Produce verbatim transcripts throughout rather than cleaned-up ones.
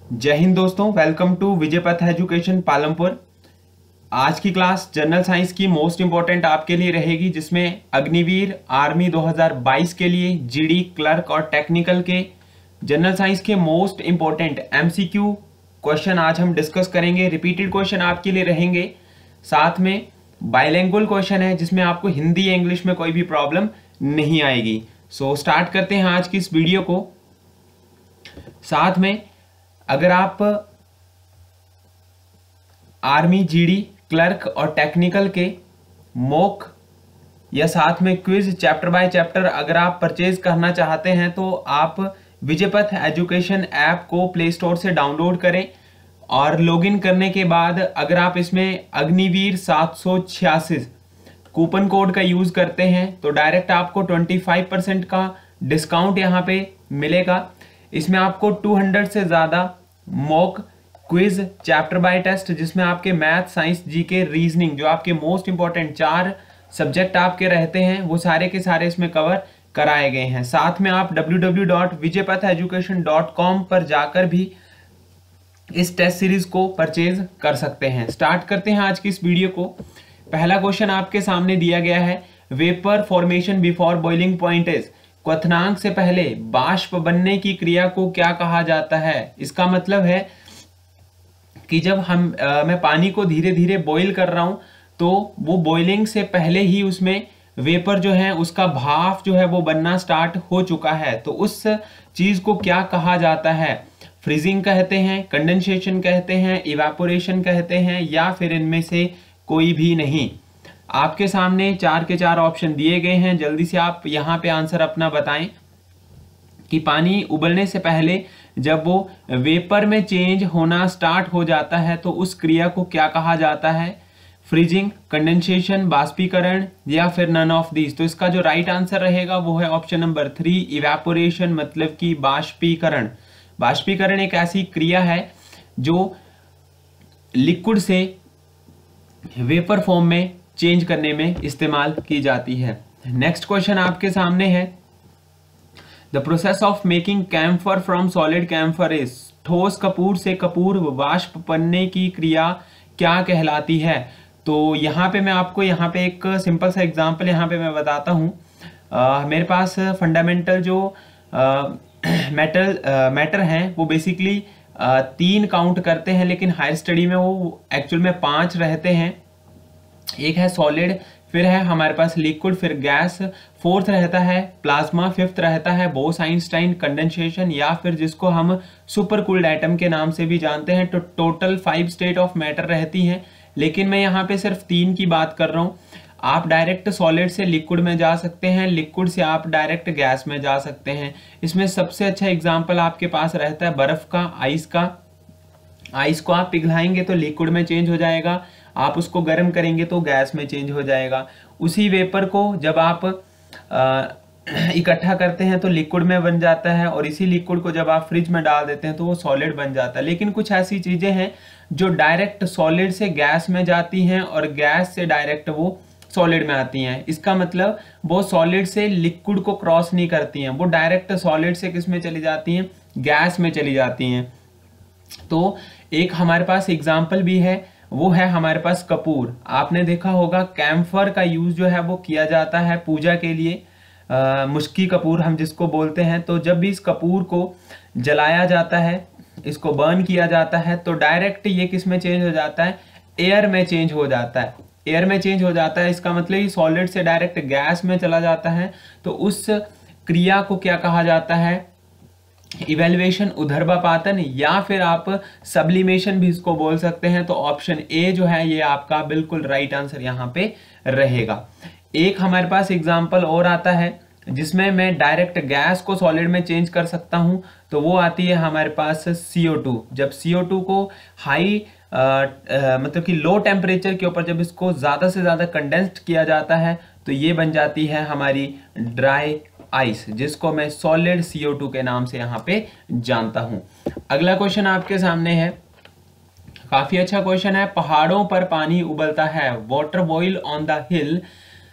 जय हिंद दोस्तों, welcome to विजय पथ एजुकेशन पालमपुर। आज की क्लास जनरल साइंस की मोस्ट इंपॉर्टेंट आपके लिए रहेगी, जिसमें अग्निवीर आर्मी दो हज़ार बाईस के लिए जीडी क्लर्क और टेक्निकल के जनरल साइंस के मोस्ट इंपॉर्टेंट एमसीक्यू क्वेश्चन आज हम डिस्कस करेंगे। रिपीटेड क्वेश्चन आपके लिए रहेंगे, साथ में बाइलिंगुअल क्वेश्चन है जिसमें आपको हिंदी या इंग्लिश में कोई भी प्रॉब्लम नहीं आएगी। सो so, स्टार्ट करते हैं आज की इस वीडियो को। साथ में अगर आप आर्मी जीडी क्लर्क और टेक्निकल के मॉक या साथ में क्विज चैप्टर बाय चैप्टर अगर आप परचेज करना चाहते हैं तो आप विजयपथ एजुकेशन ऐप को प्ले स्टोर से डाउनलोड करें और लॉगिन करने के बाद अगर आप इसमें अग्निवीर सात सौ छियासी कूपन कोड का यूज करते हैं तो डायरेक्ट आपको पच्चीस परसेंट का डिस्काउंट यहाँ पे मिलेगा। इसमें आपको दो सौ से ज्यादा mock quiz chapter by test, जिसमें आपके मैथ, साइंस, जीके, रीजनिंग, जो आपके मोस्ट इंपॉर्टेंट चार सब्जेक्ट आपके रहते हैं, वो सारे के सारे इसमें कवर कराए गए हैं। साथ में आप W W W dot Vijaypath education dot com पर जाकर भी इस टेस्ट सीरीज को परचेज कर सकते हैं। स्टार्ट करते हैं आज की इस वीडियो को। पहला क्वेश्चन आपके सामने दिया गया है, vapour formation before boiling point is, क्वथनांक से पहले बाष्प बनने की क्रिया को क्या कहा जाता है। इसका मतलब है कि जब हम आ, मैं पानी को धीरे धीरे बॉईल कर रहा हूं तो वो बॉइलिंग से पहले ही उसमें वेपर जो है उसका भाप जो है वो बनना स्टार्ट हो चुका है, तो उस चीज को क्या कहा जाता है। फ्रीजिंग कहते हैं, कंडेंसेशन कहते हैं, इवेपोरेशन कहते हैं, या फिर इनमें से कोई भी नहीं। आपके सामने चार के चार ऑप्शन दिए गए हैं, जल्दी से आप यहाँ पे आंसर अपना बताएं कि पानी उबलने से पहले जब वो वेपर में चेंज होना स्टार्ट हो जाता है तो उस क्रिया को क्या कहा जाता है। फ्रीजिंग, कंडेंसेशन, बाष्पीकरण, या फिर नन ऑफ दीज। तो इसका जो राइट आंसर रहेगा वो है ऑप्शन नंबर थ्री, इवेपोरेशन, मतलब कि बाष्पीकरण। बाष्पीकरण एक ऐसी क्रिया है जो लिक्विड से वेपर फॉर्म में चेंज करने में इस्तेमाल की जाती है। नेक्स्ट क्वेश्चन आपके सामने है, the process of making camphor from solid camphor is, ठोस कपूर से कपूर वाष्प बनने की क्रिया क्या कहलाती है। तो यहाँ पे मैं आपको यहाँ पे एक सिंपल सा एग्जांपल यहाँ पे मैं बताता हूँ। मेरे पास फंडामेंटल जो मेटल मैटर हैं वो बेसिकली तीन काउंट करते हैं, लेकिन हायर स्टडी में वो एक्चुअल में पांच रहते हैं। एक है सॉलिड, फिर है हमारे पास लिक्विड, फिर गैस, फोर्थ रहता है प्लाज्मा, फिफ्थ रहता है बोस आइंस्टाइन कंडेंसेशन, या फिर जिसको हम सुपर कूल्ड एटम के नाम से भी जानते हैं। तो total five state of matter रहती हैं, लेकिन मैं यहाँ पे सिर्फ तीन की बात कर रहा हूँ। आप डायरेक्ट सॉलिड से लिक्विड में जा सकते हैं, लिक्विड से आप डायरेक्ट गैस में जा सकते हैं। इसमें सबसे अच्छा एग्जाम्पल आपके पास रहता है बर्फ का, आइस का। आइस को आप पिघलाएंगे तो लिक्विड में चेंज हो जाएगा, आप उसको गर्म करेंगे तो गैस में चेंज हो जाएगा। उसी वेपर को जब आप इकट्ठा करते हैं तो लिक्विड में बन जाता है, और इसी लिक्विड को जब आप फ्रिज में डाल देते हैं तो वो सॉलिड बन जाता है। लेकिन कुछ ऐसी चीजें हैं जो डायरेक्ट सॉलिड से गैस में जाती हैं और गैस से डायरेक्ट वो सॉलिड में आती हैं। इसका मतलब वो सॉलिड से लिक्विड को क्रॉस नहीं करती हैं, वो डायरेक्ट सॉलिड से किस में चली जाती हैं, गैस में चली जाती हैं। तो एक हमारे पास एग्जाम्पल भी है, वो है हमारे पास कपूर। आपने देखा होगा कैम्फर का यूज जो है वो किया जाता है पूजा के लिए, आ, मुश्की कपूर हम जिसको बोलते हैं। तो जब भी इस कपूर को जलाया जाता है, इसको बर्न किया जाता है, तो डायरेक्ट ये किस में चेंज हो जाता है, एयर में चेंज हो जाता है। एयर में चेंज हो जाता है, इसका मतलब ये सॉलिड से डायरेक्ट गैस में चला जाता है। तो उस क्रिया को क्या कहा जाता है, इवेल्युएशन, उधर्बापातन, या फिर आप सब्लिमेशन भी इसको बोल सकते हैं। तो ऑप्शन ए जो है ये आपका बिल्कुल राइट आंसर यहाँ पे रहेगा। एक हमारे पास एग्जांपल और आता है जिसमें मैं डायरेक्ट गैस को सॉलिड में चेंज कर सकता हूं, तो वो आती है हमारे पास सी ओ टू। जब सी ओ टू को हाई मतलब कि लो टेम्परेचर के ऊपर जब इसको ज्यादा से ज्यादा कंडेंस्ड किया जाता है तो ये बन जाती है हमारी ड्राई आइस, जिसको मैं सॉलिड सी ओ टू के नाम से यहाँ पे जानता हूं। अगला क्वेश्चन आपके सामने है, काफी अच्छा क्वेश्चन है, पहाड़ों पर पानी उबलता है, water boil on the hill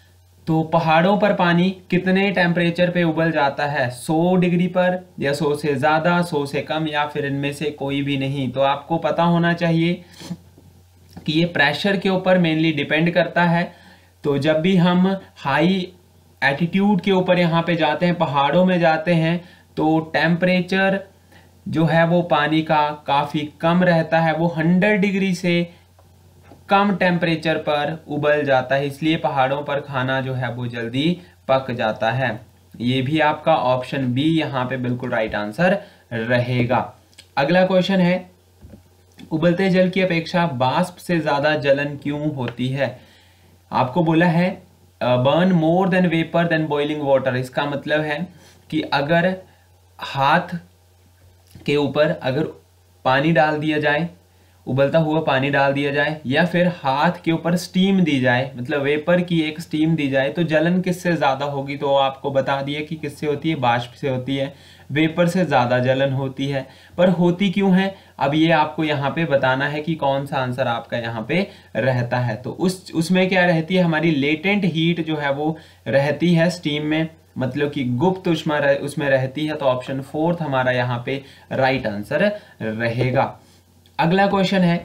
तो पहाड़ों पर पानी कितने टेम्परेचर पे उबल जाता है, सौ डिग्री पर या सौ से ज़्यादा, सौ से कम, या फिर इनमें से कोई भी नहीं। तो आपको पता होना चाहिए कि ये प्रेशर के ऊपर मेनली डिपेंड करता है। तो जब भी हम हाई एटीट्यूड के ऊपर यहाँ पे जाते हैं, पहाड़ों में जाते हैं, तो टेम्परेचर जो है वो पानी का काफ़ी कम रहता है, वो हंड्रेड डिग्री से कम टेम्परेचर पर उबल जाता है, इसलिए पहाड़ों पर खाना जो है वो जल्दी पक जाता है। ये भी आपका ऑप्शन बी यहाँ पे बिल्कुल राइट आंसर रहेगा। अगला क्वेश्चन है, उबलते जल की अपेक्षा वाष्प से ज्यादा जलन क्यों होती है? आपको बोला है burn more than vapour than boiling water. इसका मतलब है कि अगर हाथ के ऊपर अगर पानी डाल दिया जाए, उबलता हुआ पानी डाल दिया जाए, या फिर हाथ के ऊपर स्टीम दी जाए, मतलब वेपर की एक स्टीम दी जाए, तो जलन किससे ज़्यादा होगी? तो आपको बता दिया कि किससे होती है, वाष्प से होती है। वेपर से ज़्यादा जलन होती है, पर होती क्यों है अब ये आपको यहाँ पे बताना है कि कौन सा आंसर आपका यहाँ पे रहता है। तो उस उसमें क्या रहती है, हमारी लेटेंट हीट जो है वो रहती है स्टीम में, मतलब कि गुप्त उष्मा रह, उसमें रहती है। तो ऑप्शन फोर्थ हमारा यहाँ पे राइट आंसर रहेगा। अगला क्वेश्चन है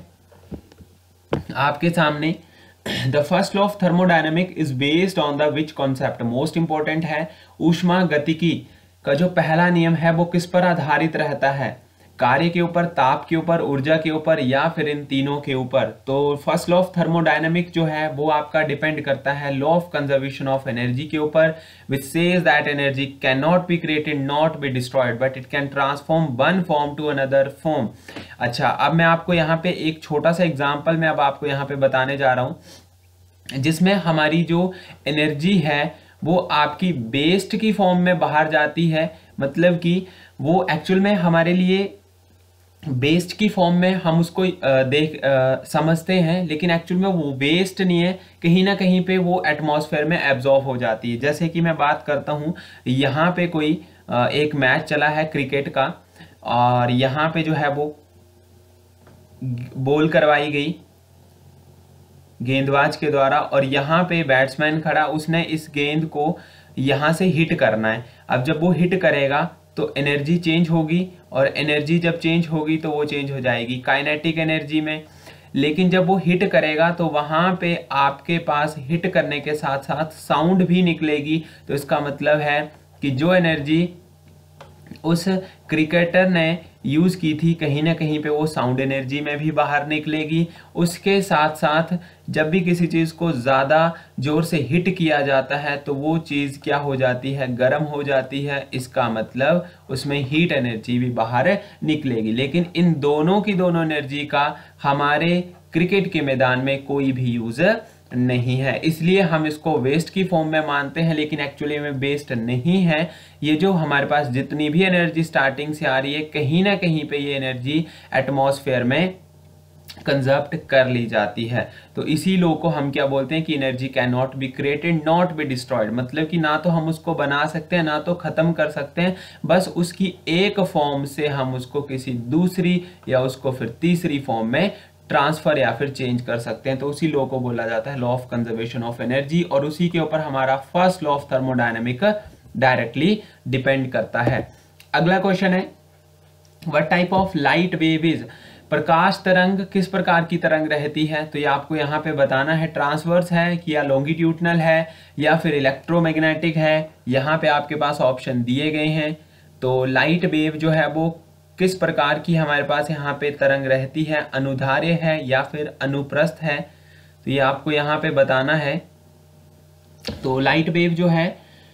आपके सामने, the first law of thermodynamic is based on the which concept. Most important है, ऊष्मा गतिकी का जो पहला नियम है वो किस पर आधारित रहता है? कार्य के ऊपर, ताप के ऊपर, ऊर्जा के ऊपर, या फिर इन तीनों के ऊपर? तो फर्स्ट लॉ ऑफ थर्मोडायनेमिक जो है वो आपका डिपेंड करता है law of conservation of energy के ऊपर, which says that energy can not be created, not be destroyed, but it can transform one form to another form. अच्छा, अब मैं आपको यहाँ पे एक छोटा सा एग्जाम्पल मैं अब आपको यहाँ पे बताने जा रहा हूँ, जिसमें हमारी जो एनर्जी है वो आपकी वेस्ट की फॉर्म में बाहर जाती है। मतलब कि वो एक्चुअल में हमारे लिए वेस्ट की फॉर्म में हम उसको देख आ, समझते हैं, लेकिन एक्चुअल में वो वेस्ट नहीं है, कहीं ना कहीं पे वो एटमॉस्फेयर में एब्जॉर्ब हो जाती है। जैसे कि मैं बात करता हूँ, यहाँ पे कोई आ, एक मैच चला है क्रिकेट का, और यहाँ पे जो है वो बॉल करवाई गई गेंदबाज के द्वारा, और यहाँ पे बैट्समैन खड़ा, उसने इस गेंद को यहाँ से हिट करना है। अब जब वो हिट करेगा तो एनर्जी चेंज होगी, और एनर्जी जब चेंज होगी तो वो चेंज हो जाएगी काइनेटिक एनर्जी में। लेकिन जब वो हिट करेगा तो वहाँ पे आपके पास हिट करने के साथ साथ साउंड भी निकलेगी। तो इसका मतलब है कि जो एनर्जी उस क्रिकेटर ने यूज की थी, कहीं ना कहीं पे वो साउंड एनर्जी में भी बाहर निकलेगी। उसके साथ साथ जब भी किसी चीज को ज्यादा जोर से हिट किया जाता है तो वो चीज क्या हो जाती है, गर्म हो जाती है। इसका मतलब उसमें हीट एनर्जी भी बाहर निकलेगी। लेकिन इन दोनों की दोनों एनर्जी का हमारे क्रिकेट के मैदान में कोई भी यूज नहीं है, इसलिए हम इसको वेस्ट की फॉर्म में मानते हैं, लेकिन एक्चुअली में वेस्ट नहीं है। ये जो हमारे पास जितनी भी एनर्जी स्टार्टिंग से आ रही है, कहीं ना कहीं पे ये एनर्जी एटमॉस्फेयर में कंजर्व कर ली जाती है। तो इसी लो को हम क्या बोलते हैं कि energy can not be created, not be destroyed. मतलब कि ना तो हम उसको बना सकते हैं, ना तो खत्म कर सकते हैं, बस उसकी एक फॉर्म से हम उसको किसी दूसरी या उसको फिर तीसरी फॉर्म में ट्रांसफर या फिर चेंज कर सकते हैं। तो उसी लॉ को बोला जाता है law of conservation of energy, और उसी के ऊपर हमारा first law of thermodynamic directly depend करता है। अगला क्वेश्चन है, what type of light wave is. प्रकाश तरंग किस प्रकार की तरंग रहती है? तो ये आपको यहाँ पे बताना है, ट्रांसवर्स है कि या लॉन्गिट्यूडनल है या फिर इलेक्ट्रोमैग्नेटिक है। यहाँ पे आपके पास ऑप्शन दिए गए हैं। तो लाइट वेव जो है वो किस प्रकार की हमारे पास यहाँ पे तरंग रहती है, अनुधार्य है या फिर अनुप्रस्थ है, तो ये आपको यहाँ पे बताना है। तो लाइट वेव जो है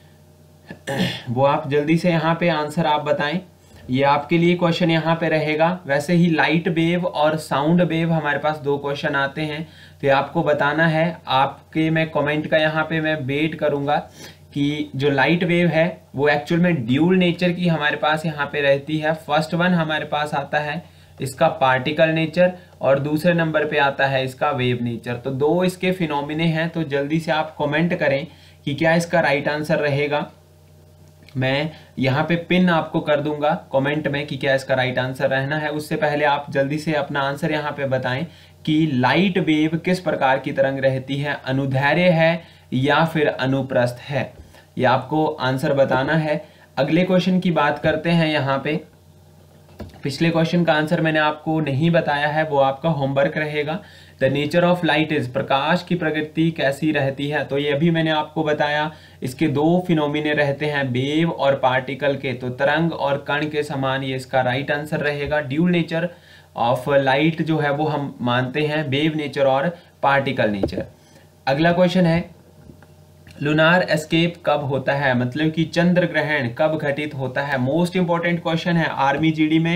वो आप जल्दी से यहाँ पे आंसर आप बताएं, ये आपके लिए क्वेश्चन यहाँ पे रहेगा। वैसे ही लाइट वेव और साउंड वेव हमारे पास दो क्वेश्चन आते हैं, तो ये आपको बताना है। आपके मैं कमेंट का यहाँ पे मैं वेट करूँगा कि जो लाइट वेव है वो एक्चुअल में ड्यूल नेचर की हमारे पास यहाँ पे रहती है। फर्स्ट वन हमारे पास आता है इसका पार्टिकल नेचर, और दूसरे नंबर पे आता है इसका वेव नेचर। तो दो इसके फिनोमिने हैं, तो जल्दी से आप कमेंट करें कि क्या इसका राइट आंसर रहेगा। मैं यहाँ पे पिन आपको कर दूंगा कमेंट में कि क्या इसका राइट आंसर रहना है। उससे पहले आप जल्दी से अपना आंसर यहाँ पे बताएं कि लाइट वेव किस प्रकार की तरंग रहती है, अनुदैर्घ्य है या फिर अनुप्रस्थ है? ये आपको आंसर बताना है। अगले क्वेश्चन की बात करते हैं। यहाँ पे पिछले क्वेश्चन का आंसर मैंने आपको नहीं बताया है, वो आपका होमवर्क रहेगा। The nature of light is, प्रकाश की प्रकृति कैसी रहती है? तो ये भी मैंने आपको बताया। इसके दो फिनोमिने रहते हैं, वेव और पार्टिकल के, तो तरंग और कण के समान, ये इसका राइट आंसर रहेगा। ड्यूल नेचर ऑफ लाइट जो है वो हम मानते हैं, वेव नेचर और पार्टिकल नेचर। अगला क्वेश्चन है, लूनार एस्केप कब होता है? मतलब कि चंद्र ग्रहण कब घटित होता है? मोस्ट इंपॉर्टेंट क्वेश्चन है। आर्मी जीडी में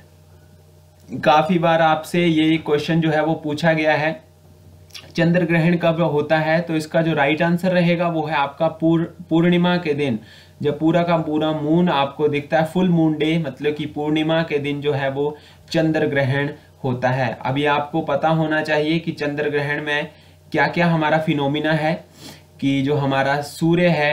काफी बार आपसे ये क्वेश्चन जो है वो पूछा गया है, चंद्र ग्रहण कब होता है? तो इसका जो राइट आंसर रहेगा वो है आपका पूर, पूर्णिमा के दिन, जब पूरा का पूरा मून आपको दिखता है, फुल मून डे, मतलब कि पूर्णिमा के दिन जो है वो चंद्र ग्रहण होता है। अभी आपको पता होना चाहिए कि चंद्र ग्रहण में क्या क्या हमारा फिनोमिना है, कि जो हमारा सूर्य है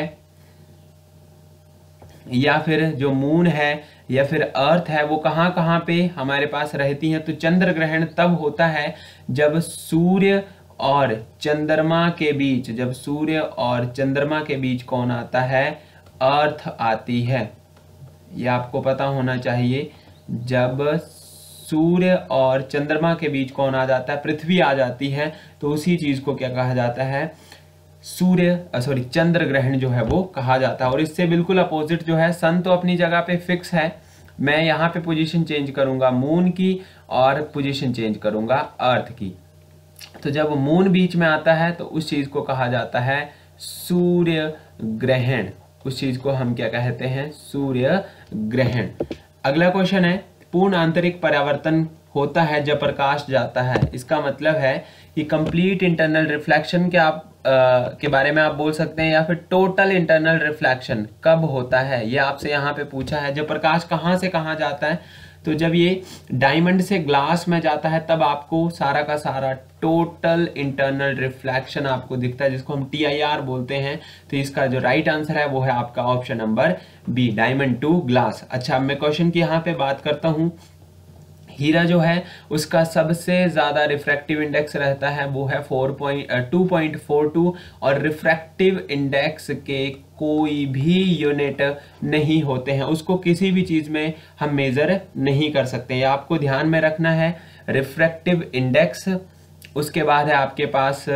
या फिर जो मून है या फिर अर्थ है वो कहाँ कहाँ पे हमारे पास रहती हैं। तो चंद्र ग्रहण तब होता है जब सूर्य और चंद्रमा के बीच, जब सूर्य और चंद्रमा के बीच कौन आता है? अर्थ आती है। ये आपको पता होना चाहिए। जब सूर्य और चंद्रमा के बीच कौन आ जाता है? पृथ्वी आ जाती है। तो उसी चीज को क्या कहा जाता है? सूर्य सॉरी चंद्र ग्रहण जो है वो कहा जाता है। और इससे बिल्कुल अपोजिट जो है, सन तो अपनी जगह पे फिक्स है, मैं यहाँ पे पोजीशन चेंज करूंगा मून की और पोजीशन चेंज करूंगा अर्थ की। तो जब मून बीच में आता है तो उस चीज को कहा जाता है सूर्य ग्रहण। उस चीज को हम क्या कहते हैं? सूर्य ग्रहण। अगला क्वेश्चन है, पूर्ण आंतरिक परावर्तन होता है जब प्रकाश जाता है। इसका मतलब है कि कंप्लीट इंटरनल रिफ्लेक्शन के आप आ, के बारे में आप बोल सकते हैं, या फिर टोटल इंटरनल रिफ्लेक्शन कब होता है, ये आपसे यहाँ पे पूछा है। जब प्रकाश कहाँ से कहाँ जाता है? तो जब ये डायमंड से ग्लास में जाता है तब आपको सारा का सारा टोटल इंटरनल रिफ्लेक्शन आपको दिखता है, जिसको हम टी आई आर बोलते हैं। तो इसका जो राइट आंसर है वो है आपका option number B, diamond to glass. अच्छा, मैं क्वेश्चन की यहाँ पे बात करता हूँ। हीरा जो है उसका सबसे ज्यादा रिफ्रैक्टिव इंडेक्स रहता है, वो है four point two point four two, और रिफ्रैक्टिव इंडेक्स के कोई भी यूनिट नहीं होते हैं, उसको किसी भी चीज में हम मेजर नहीं कर सकते। ये आपको ध्यान में रखना है। रिफ्रैक्टिव इंडेक्स, उसके बाद है आपके पास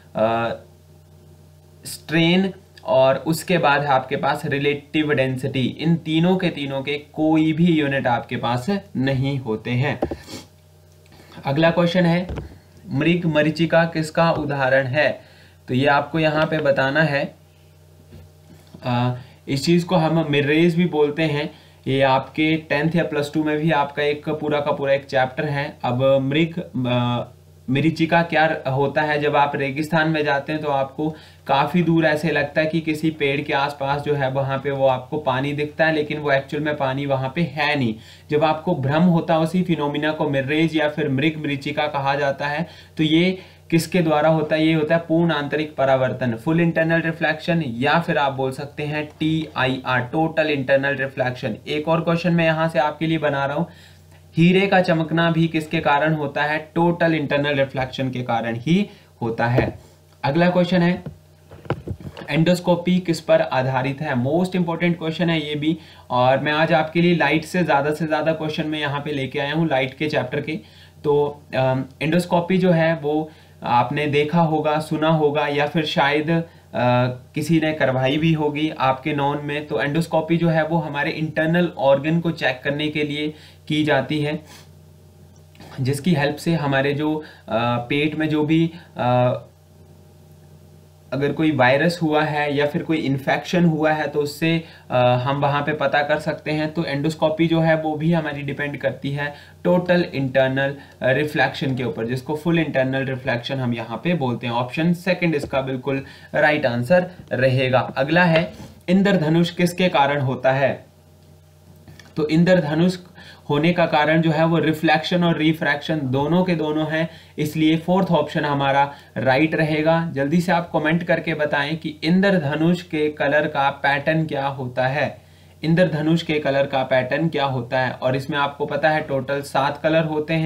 स्ट्रेन, और उसके बाद है आपके पास रिलेटिव डेंसिटी। इन तीनों के तीनों के कोई भी यूनिट आपके पास नहीं होते हैं। अगला क्वेश्चन है, मृग मरीचिका किसका उदाहरण है? तो ये आपको यहाँ पे बताना है। आ, इस चीज को हम मिररेज भी बोलते हैं। ये आपके टेंथ या प्लस टू में भी आपका एक पूरा का पूरा एक चैप्टर है। अब मृग मरीचिका क्या होता है? जब आप रेगिस्तान में जाते हैं तो आपको काफी दूर ऐसे लगता है कि किसी पेड़ के आसपास जो है वहां पे वो आपको पानी दिखता है, लेकिन वो एक्चुअल में पानी वहां पे है नहीं। जब आपको भ्रम होता है, उसी फिनोमिना को मिररेज या फिर मृग मरीचिका कहा जाता है। तो ये किसके द्वारा होता है? ये होता है पूर्ण आंतरिक परावर्तन, फुल इंटरनल रिफ्लेक्शन, या फिर आप बोल सकते हैं T I R, total internal reflection. एक और क्वेश्चन मैं यहाँ से आपके लिए बना रहा हूँ, हीरे का चमकना भी किसके कारण होता है? टोटल इंटरनल रिफ्लेक्शन के कारण ही होता है। अगला क्वेश्चन है, एंडोस्कोपी किस पर आधारित है? मोस्ट इंपॉर्टेंट क्वेश्चन है ये भी, और मैं आज आपके लिए लाइट से ज्यादा से ज्यादा क्वेश्चन मैं यहाँ पे लेके आया हूँ, लाइट के चैप्टर के। तो एंडोस्कोपी जो है वो आपने देखा होगा, सुना होगा, या फिर शायद आ, किसी ने करवाई भी होगी आपके नॉन में। तो एंडोस्कोपी जो है वो हमारे इंटरनल ऑर्गन को चेक करने के लिए की जाती है, जिसकी हेल्प से हमारे जो आ, पेट में जो भी आ, अगर कोई वायरस हुआ है या फिर कोई इन्फेक्शन हुआ है तो उससे हम वहाँ पे पता कर सकते हैं। तो एंडोस्कोपी जो है वो भी हमारी डिपेंड करती है टोटल इंटरनल रिफ्लेक्शन के ऊपर, जिसको फुल इंटरनल रिफ्लेक्शन हम यहाँ पे बोलते हैं। ऑप्शन सेकंड इसका बिल्कुल राइट आंसर रहेगा। अगला है, इंद्रधनुष किसके कारण होता है? तो इंद्रधनुष होने का कारण जो है वो रिफ्लेक्शन और रिफ्रैक्शन दोनों के दोनों हैं, इसलिए फोर्थ ऑप्शन हमारा राइट रहेगा। जल्दी से आप कमेंट करके बताएं कि इंद्रधनुष के कलर का पैटर्न क्या होता है। इंद्रधनुष के कलर का पैटर्न क्या होता है? और इसमें आपको पता है टोटल सात कलर होते हैं,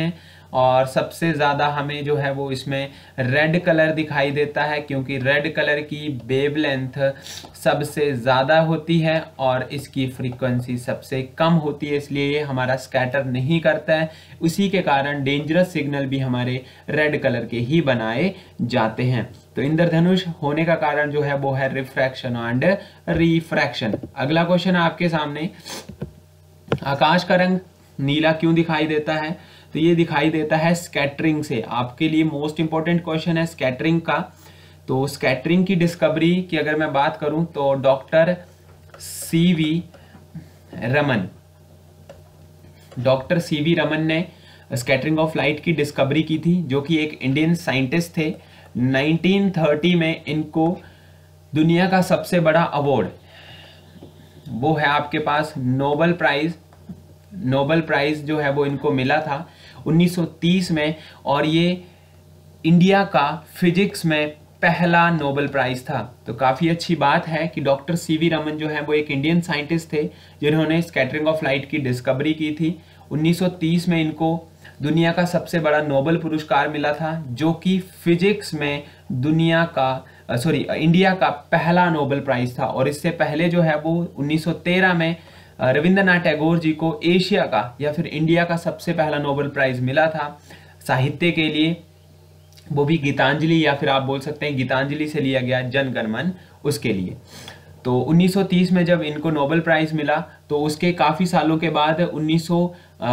और सबसे ज़्यादा हमें जो है वो इसमें रेड कलर दिखाई देता है, क्योंकि रेड कलर की वेवलेंथ सबसे ज़्यादा होती है और इसकी फ्रीक्वेंसी सबसे कम होती है, इसलिए ये हमारा स्कैटर नहीं करता है। उसी के कारण डेंजरस सिग्नल भी हमारे रेड कलर के ही बनाए जाते हैं। तो इंद्रधनुष होने का कारण जो है वो है रिफ्रैक्शन एंड रिफ्रैक्शन। अगला क्वेश्चन आपके सामने, आकाश का रंग नीला क्यों दिखाई देता है? तो ये दिखाई देता है स्कैटरिंग से। आपके लिए मोस्ट इंपॉर्टेंट क्वेश्चन है स्कैटरिंग का। तो स्कैटरिंग की डिस्कवरी की अगर मैं बात करूं तो doctor C V Raman doctor C V Raman ने स्कैटरिंग ऑफ लाइट की डिस्कवरी की थी, जो कि एक इंडियन साइंटिस्ट थे। नाइनटीन थर्टी में इनको दुनिया का सबसे बड़ा अवार्ड वो है आपके पास नोबेल प्राइज नोबेल प्राइज जो है वो इनको मिला था उन्नीस सौ तीस में, और ये इंडिया का फिजिक्स में पहला नोबेल प्राइज था। तो काफ़ी अच्छी बात है कि डॉक्टर सी वी रमन जो है वो एक इंडियन साइंटिस्ट थे जिन्होंने स्कैटरिंग ऑफ लाइट की डिस्कवरी की थी। उन्नीस सौ तीस में इनको दुनिया का सबसे बड़ा नोबेल पुरस्कार मिला था, जो कि फिजिक्स में दुनिया का सॉरी इंडिया का पहला नोबेल प्राइज था। और इससे पहले जो है वो उन्नीस सौ तेरह में रविंद्रनाथ टैगोर जी को एशिया का या फिर इंडिया का सबसे पहला नोबेल प्राइज मिला था साहित्य के लिए, वो भी गीतांजलि या फिर आप बोल सकते हैं गीतांजलि से लिया गया जन गण मन उसके लिए। तो उन्नीस सौ तीस में जब इनको नोबेल प्राइज मिला तो उसके काफ़ी सालों के बाद उन्नीस सौ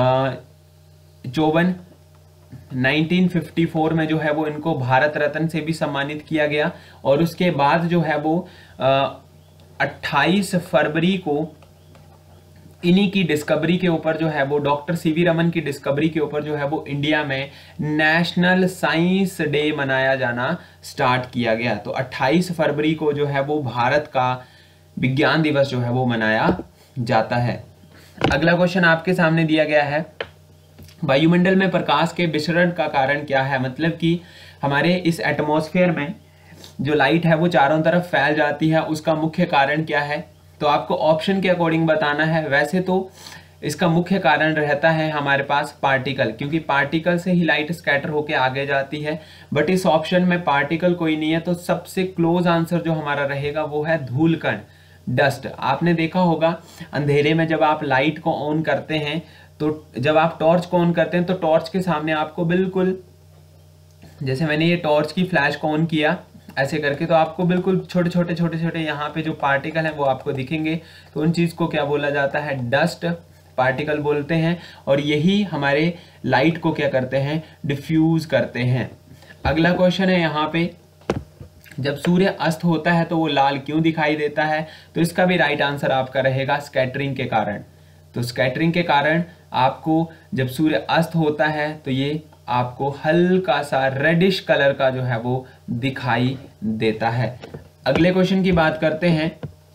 चौवन नाइनटीन फिफ्टी फोर में जो है वो इनको भारत रत्न से भी सम्मानित किया गया। और उसके बाद जो है वो अट्ठाईस फरवरी को इन्हीं की डिस्कवरी के ऊपर जो है वो डॉक्टर सी वी रमन की डिस्कवरी के ऊपर जो है वो इंडिया में नेशनल साइंस डे मनाया जाना स्टार्ट किया गया। तो अट्ठाईस फरवरी को जो है वो भारत का विज्ञान दिवस जो है वो मनाया जाता है। अगला क्वेश्चन आपके सामने दिया गया है, वायुमंडल में प्रकाश के विसरण का कारण क्या है? मतलब कि हमारे इस एटमॉस्फेयर में जो लाइट है वो चारों तरफ फैल जाती है, उसका मुख्य कारण क्या है? तो आपको ऑप्शन के अकॉर्डिंग बताना है। वैसे तो इसका मुख्य कारण रहता है हमारे पास पार्टिकल, क्योंकि पार्टिकल से ही लाइट स्कैटर होके आगे जाती है। बट इस ऑप्शन में पार्टिकल कोई नहीं है, तो सबसे क्लोज आंसर जो हमारा रहेगा वो है धूलकण, डस्ट। आपने देखा होगा अंधेरे में जब आप लाइट को ऑन करते हैं, तो जब आप टॉर्च को ऑन करते हैं तो टॉर्च के सामने आपको बिल्कुल, जैसे मैंने ये टॉर्च की फ्लैश को ऑन किया ऐसे करके, तो आपको बिल्कुल छोटे छोटे छोटे छोटे यहाँ पे जो पार्टिकल हैं वो आपको दिखेंगे। तो उन चीज़ को क्या बोला जाता है? डस्ट पार्टिकल बोलते हैं। और यही हमारे लाइट को क्या करते हैं? डिफ्यूज करते हैं। अगला क्वेश्चन है यहाँ पे, जब सूर्य अस्त होता है तो वो लाल क्यों दिखाई देता है? तो इसका भी राइट आंसर आपका रहेगा स्कैटरिंग के कारण। तो स्कैटरिंग के कारण आपको जब सूर्य अस्त होता है तो ये आपको हल्का सा रेडिश कलर का जो है वो दिखाई देता है। अगले क्वेश्चन की बात करते हैं।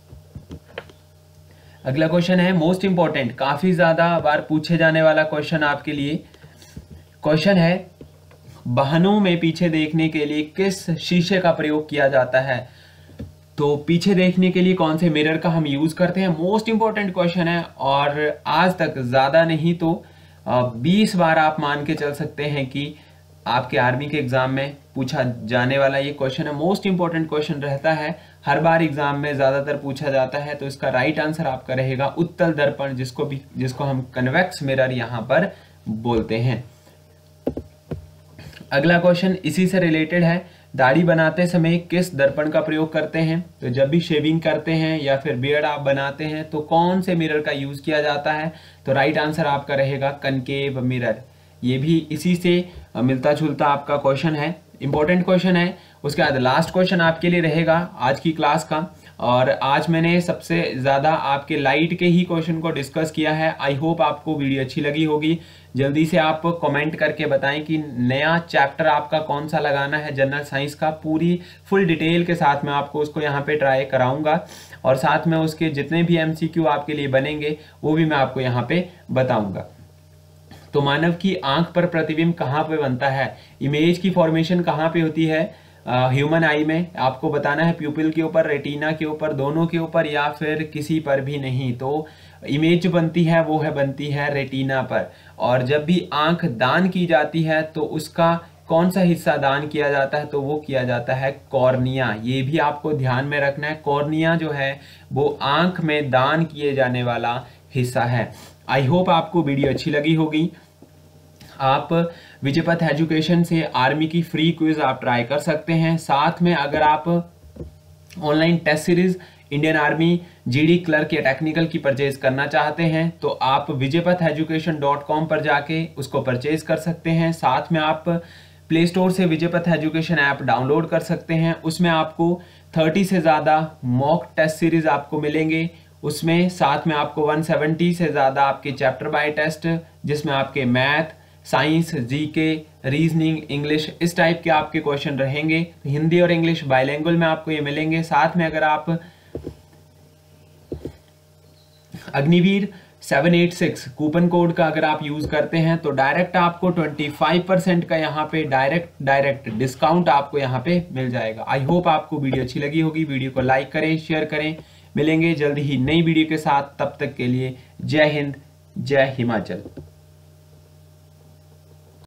अगला क्वेश्चन है मोस्ट इंपॉर्टेंट, काफी ज्यादा बार पूछे जाने वाला क्वेश्चन आपके लिए। क्वेश्चन है, वाहनों में पीछे देखने के लिए किस शीशे का प्रयोग किया जाता है? तो पीछे देखने के लिए कौन से मिरर का हम यूज करते हैं? मोस्ट इंपॉर्टेंट क्वेश्चन है, और आज तक ज्यादा नहीं तो बीस बार आप मान के चल सकते हैं कि आपके आर्मी के एग्जाम में पूछा जाने वाला ये क्वेश्चन है। मोस्ट इंपॉर्टेंट क्वेश्चन रहता है, हर बार एग्जाम में ज्यादातर पूछा जाता है। तो इसका राइट आंसर आपका रहेगा उत्तल दर्पण, जिसको भी जिसको हम कन्वेक्स मिरर यहाँ पर बोलते हैं। अगला क्वेश्चन इसी से रिलेटेड है, दाढ़ी बनाते समय किस दर्पण का प्रयोग करते हैं? तो जब भी शेविंग करते हैं या फिर बियर्ड आप बनाते हैं तो कौन से मिरर का यूज किया जाता है? तो राइट आंसर आपका रहेगा कनकेव मिरर। ये भी इसी से मिलता जुलता आपका क्वेश्चन है, इंपॉर्टेंट क्वेश्चन है। उसके बाद लास्ट क्वेश्चन आपके लिए रहेगा आज की क्लास का, और आज मैंने सबसे ज़्यादा आपके लाइट के ही क्वेश्चन को डिस्कस किया है। आई होप आपको वीडियो अच्छी लगी होगी। जल्दी से आप कमेंट करके बताएं कि नया चैप्टर आपका कौन सा लगाना है जनरल साइंस का। पूरी फुल डिटेल के साथ मैं आपको उसको यहाँ पे ट्राई कराऊंगा, और साथ में उसके जितने भी एमसीक्यू आपके लिए बनेंगे वो भी मैं आपको यहाँ पे बताऊंगा। तो मानव की आंख पर प्रतिबिंब कहाँ पे बनता है? इमेज की फॉर्मेशन कहाँ पे होती है? ह्यूमन आई में आपको बताना है, प्यूपिल के ऊपर, रेटिना के ऊपर, दोनों के ऊपर, या फिर किसी पर भी नहीं। तो इमेज जो बनती है वो है बनती है रेटिना पर। और जब भी आंख दान की जाती है तो उसका कौन सा हिस्सा दान किया जाता है, तो वो किया जाता है कॉर्निया। ये भी आपको ध्यान में रखना है, कॉर्निया जो है वो आंख में दान किए जाने वाला हिस्सा है। आई होप आपको वीडियो अच्छी लगी होगी। आप विजयपथ एजुकेशन से आर्मी की फ्री क्विज आप ट्राई कर सकते हैं। साथ में अगर आप online test series Indian army GD clerk या टेक्निकल की परचेज करना चाहते हैं तो आप विजयपथ एजुकेशन डॉट कॉम पर जाके उसको परचेज कर सकते हैं। साथ में आप प्ले स्टोर से विजयपथ एजुकेशन ऐप डाउनलोड कर सकते हैं। उसमें आपको तीस से ज़्यादा मॉक टेस्ट सीरीज आपको मिलेंगे। उसमें साथ में आपको एक सौ सत्तर से ज़्यादा आपके चैप्टर बाय टेस्ट, जिसमें आपके math, science, GK, reasoning, English इस टाइप के आपके क्वेश्चन रहेंगे। तो हिंदी और इंग्लिश बाइलिंगुअल में आपको ये मिलेंगे। साथ में अगर आप Agniveer seven eight six coupon code का अगर आप यूज करते हैं तो डायरेक्ट आपको पच्चीस परसेंट का यहाँ पे डायरेक्ट डायरेक्ट डिस्काउंट आपको यहाँ पे मिल जाएगा। आई होप आपको वीडियो अच्छी लगी होगी। वीडियो को लाइक करें, शेयर करें। मिलेंगे जल्दी ही नई वीडियो के साथ, तब तक के लिए जय हिंद, जय हिमाचल।